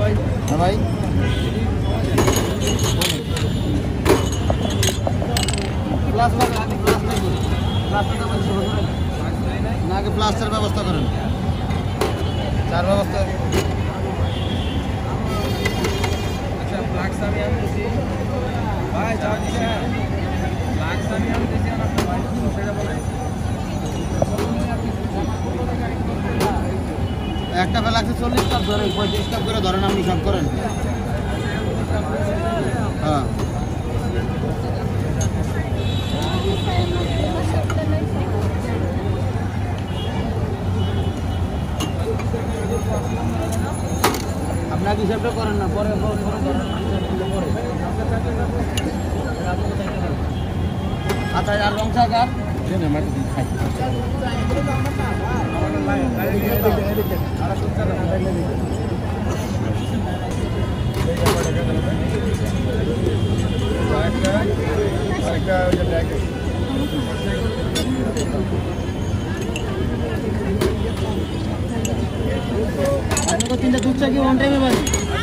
হ্যাঁ ভাই না আগে প্লাস্টার ব্যবস্থা করেন চার ব্যবস্থা আচ্ছা ফ্লাক্স আমি আনতেছি ভাই চা দিছে ফ্লাক্স আমি আনতেছি আর আপনার ভাই সেটা বলে একটা ফ্লাক্সে 40 কাপ ধরেন 35 কাপ করে ধরেন আপনি সব করেন হ্যাঁ আপনার হিসাবটা করেন না পরে আচ্ছা আর রং চাকার তিনটা দুধ চা কি ওয়ান টাইমে বাড়ি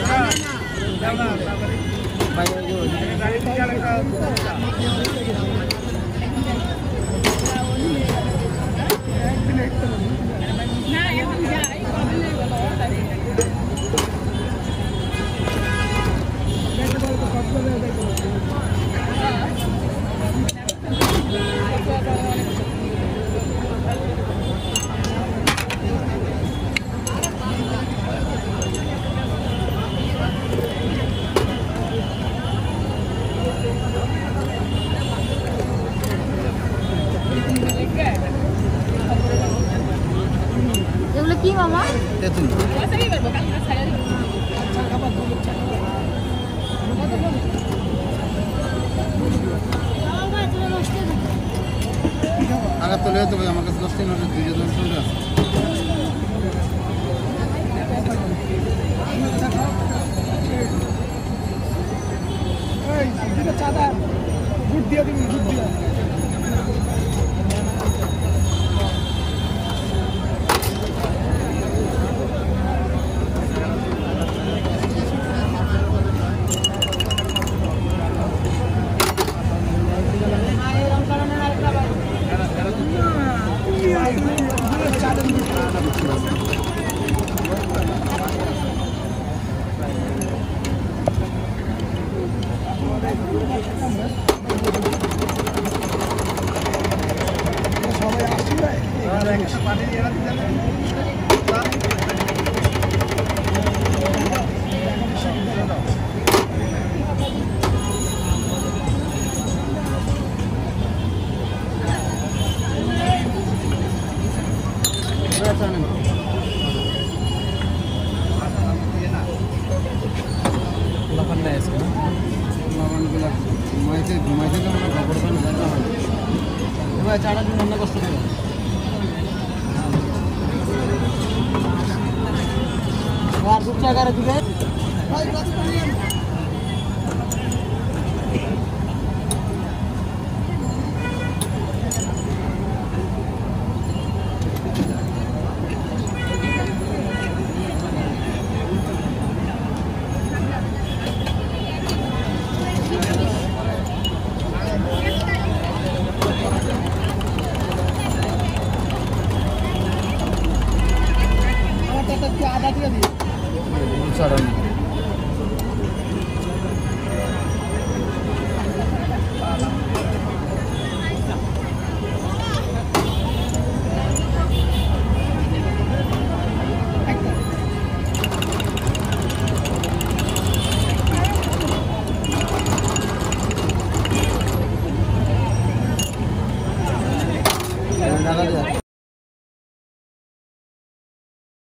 এগুলো কি মামা? তেঁতুল। আগে তো লেতে ভাই আমার কাছে 10 দিন হলে 2 জন শুনতে আছে এই দিটা চাদা গুড দিয়ে দিবি গুড দিয়ে চাটা দিন অন্য কষ্ট করে আর 2 টাকা দিবে আদা দিয়ে দিই